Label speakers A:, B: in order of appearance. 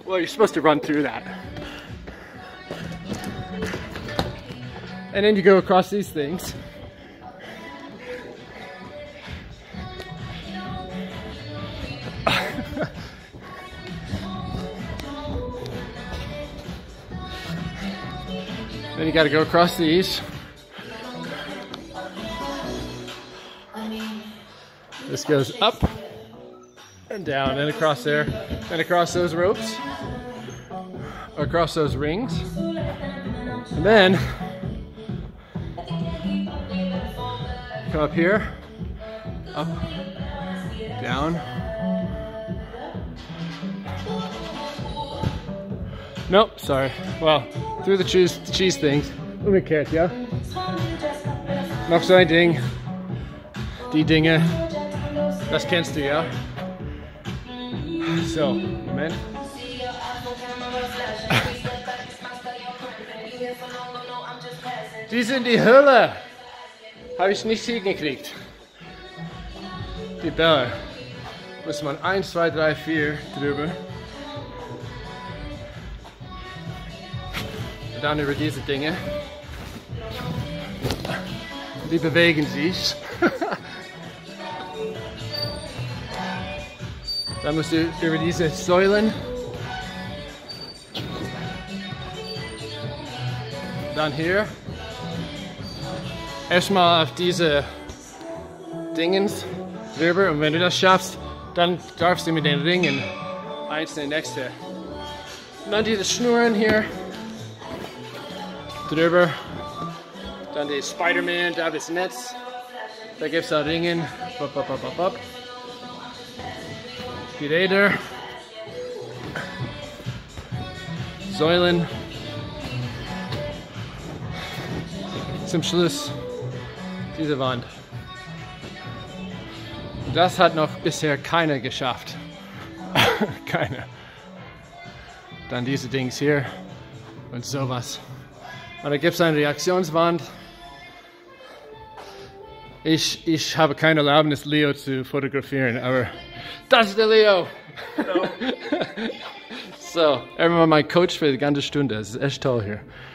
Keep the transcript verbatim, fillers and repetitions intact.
A: Well, you're supposed to run through that. And then you go across these things. Then you got to go across these. This goes up and down and across there, and across those ropes, across those rings, and then come up here, up, down. Nope, sorry. Well, through the cheese, cheese things. Umgekehrt, ja? Noch so ein Ding. Die Dinge. Das kennst du, ja? So, Moment. Die sind die Hölle. Habe ich nicht hingekriegt. Die Bälle. Muss man eins, zwei, drei, vier drüber. Und dann über diese Dinge. Die bewegen sich. Dann musst du über diese Säulen. Dann hier. Erstmal auf diese Dingens drüber, und wenn du das schaffst, dann darfst du mit den Ringen eins in den nächsten. Und dann diese Schnüren hier drüber. Dann die Spider-Man, da das Netz. Da gibt es auch Ringen. Bop, bop, bop, bop, bop. Die Räder, Säulen, zum Schluss diese Wand. Das hat noch bisher keiner geschafft. Keiner. Dann diese Dings hier und sowas. Und da gibt es eine Reaktionswand. Ich, ich habe keine Erlaubnis, Leo zu fotografieren, aber das ist der Leo. So, er war mein Coach für die ganze Stunde. Das ist echt toll hier.